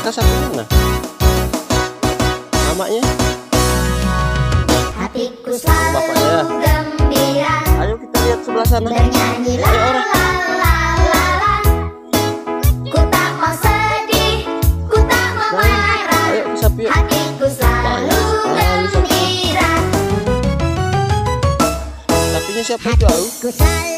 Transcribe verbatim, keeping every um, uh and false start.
kakak satu mana? Namanya? Hatiku selalu Bapaknya. gembira. Ayo kita lihat sebelah sana. Bernyanyi la Ayo, la orang. la la la. Ku tak mau sedih, ku tak mau Nah, marah. ayo ke sapi yuk. Hatiku selalu Banyak sekali sapi. gembira. Sapinya siapa itu? Au? Hatiku selalu